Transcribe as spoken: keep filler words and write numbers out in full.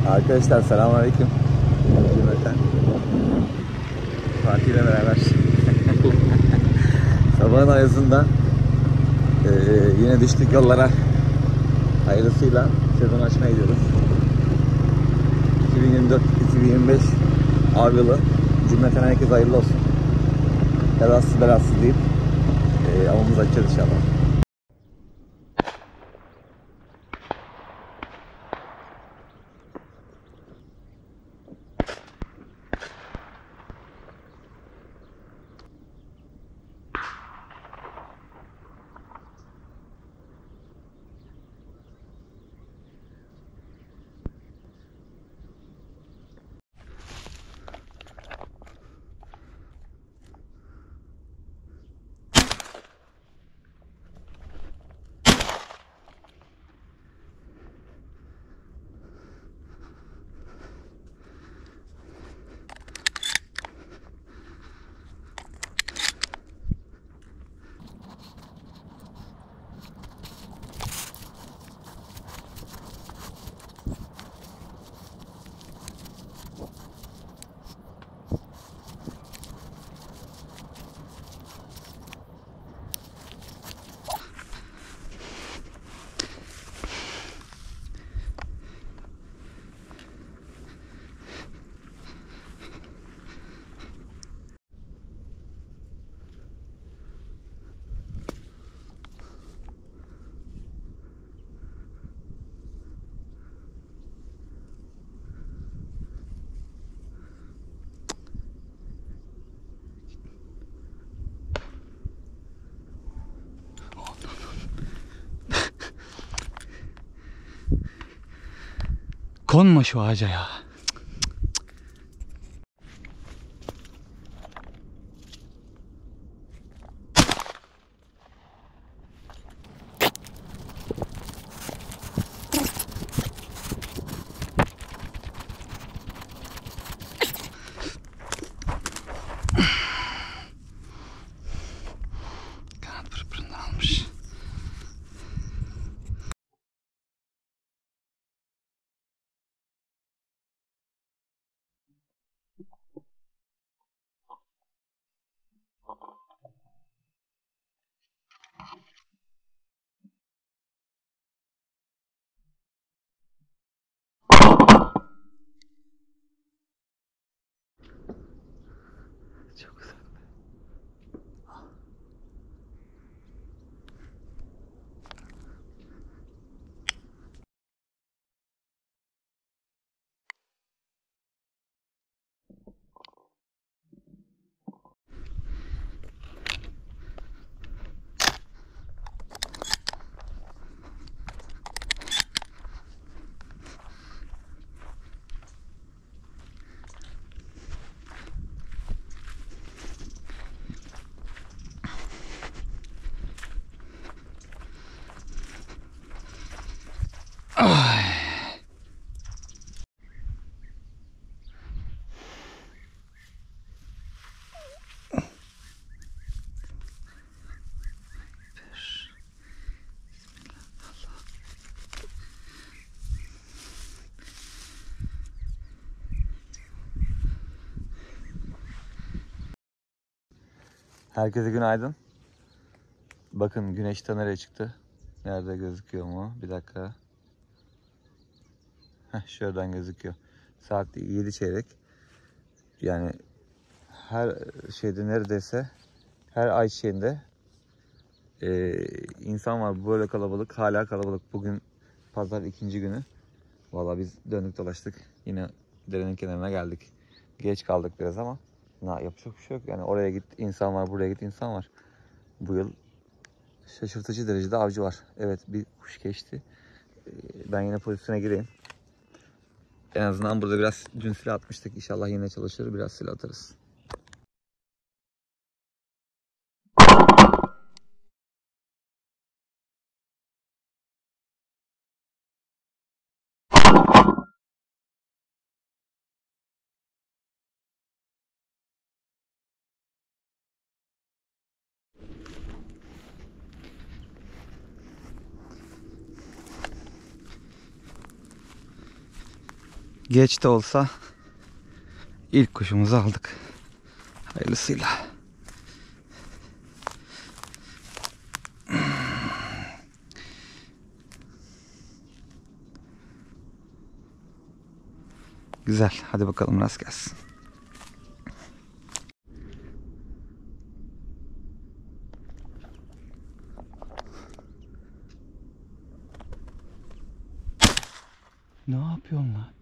Arkadaşlar selamünaleyküm. Cümleten. Fatih ile beraber sabahın ayazında e, yine düştük yollara. Hayırlısıyla sezon açmaya gidiyoruz. iki bin yirmi dört iki bin yirmi beş av yılı. Cümleten herkes hayırlı olsun. Belasız belasız deyip e, avımızı açacağız inşallah. Konma şu ağaca ya. Kanat pırpırını almış. Çok güzel. Ay. Herkese günaydın. Bakın güneş de nereye çıktı? Nerede gözüküyor mu? Bir dakika. Heh, şuradan gözüküyor. Saat yedi çeyrek. Yani her şeyde neredeyse her ay şeyinde e, insan var. Böyle kalabalık. Hala kalabalık. Bugün pazar ikinci günü. Vallahi biz döndük dolaştık. Yine derenin kenarına geldik. Geç kaldık biraz ama na, yapacak bir şey yok. Yani oraya git insan var, buraya git insan var. Bu yıl şaşırtıcı derecede avcı var. Evet, bir kuş geçti. Ben yine pozisyona gireyim. En azından burada biraz dün silah atmıştık. İnşallah yine çalışır. Biraz silah atarız. Geç de olsa ilk kuşumuzu aldık. Hayırlısıyla. Güzel. Hadi bakalım rast gelsin. Ne yapıyorsun lan?